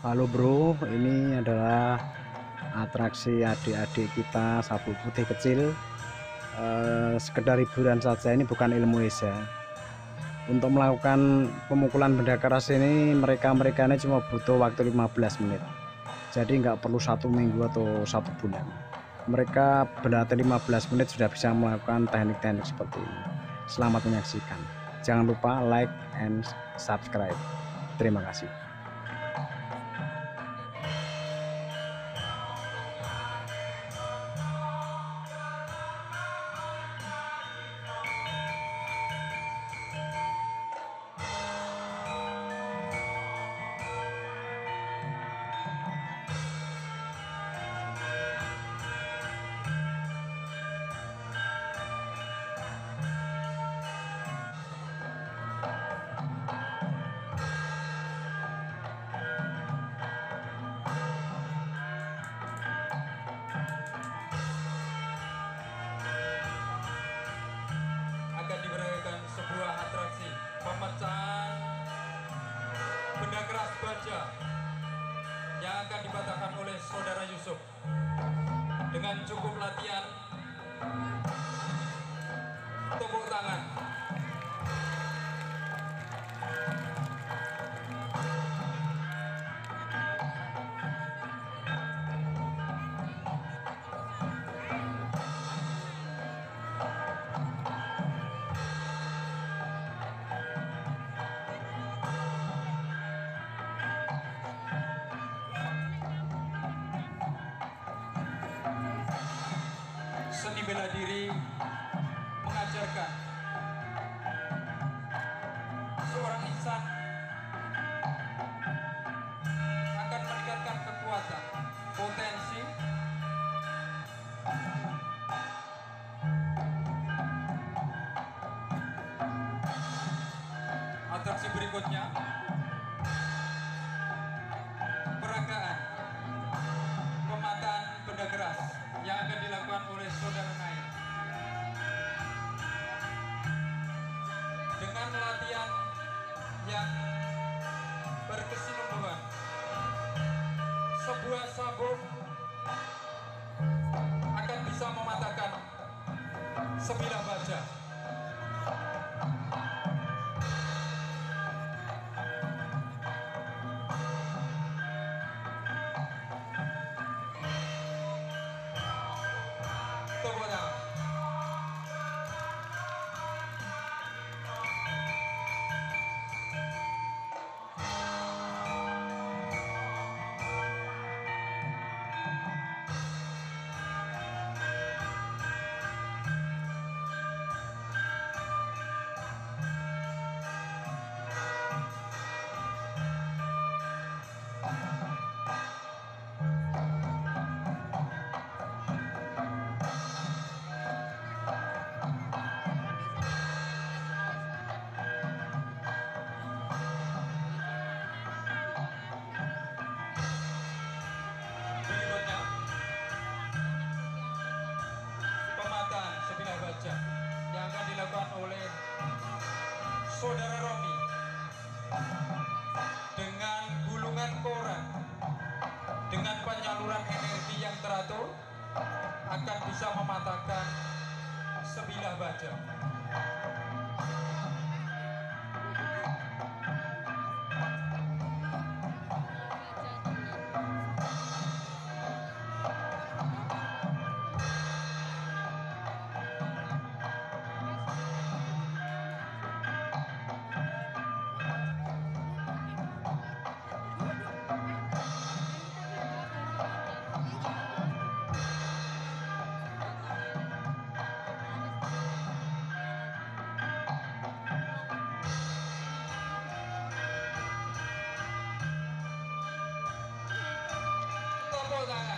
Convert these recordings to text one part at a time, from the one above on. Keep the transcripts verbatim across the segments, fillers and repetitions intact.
Halo bro, ini adalah atraksi adik-adik kita sapu putih kecil. Eh, sekedar hiburan saja, ini bukan ilmu Esa. Untuk melakukan pemukulan benda keras ini, mereka-mereka ini cuma butuh waktu lima belas menit. Jadi nggak perlu satu minggu atau satu bulan. Mereka berlatih lima belas menit sudah bisa melakukan teknik-teknik seperti ini. Selamat menyaksikan. Jangan lupa like and subscribe. Terima kasih. Akan diberangkatkan sebuah atraksi pemecahan benda keras baja yang akan dipatahkan oleh saudara Yusuf dengan cukup latihan tepuk tangan. Seni bela diri mengajarkan seorang insan akan meningkatkan kekuatan, potensi, atraksi berikutnya peragaan pemataan benda keras yang akan dilakukan oleh saudara Naik dengan latihan yang berkesinambungan. Sebuah sabuk akan bisa mematahkan sebilah baja. Tepuk tangan. Berikutnya pemataan sebilah baja yang akan dilakukan oleh saudara Romi dengan gulungan koran dengan penyaluran energi yang teratur akan bisa mematahkan sebilah baja. Tepuk tangan.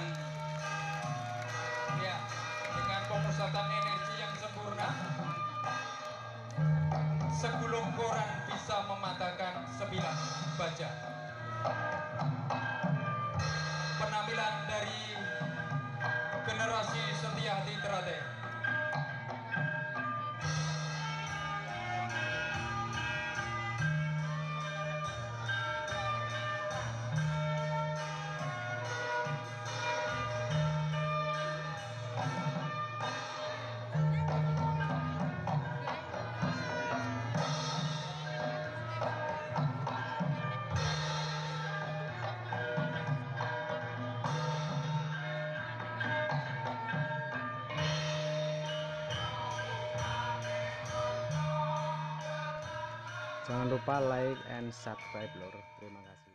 Ya, dengan pemusatan energi yang sempurna, segulung koran bisa mematahkan sebilah baja. Penampilan dari generasi Setiahati Teratai. Jangan lupa like and subscribe lor. Terima kasih.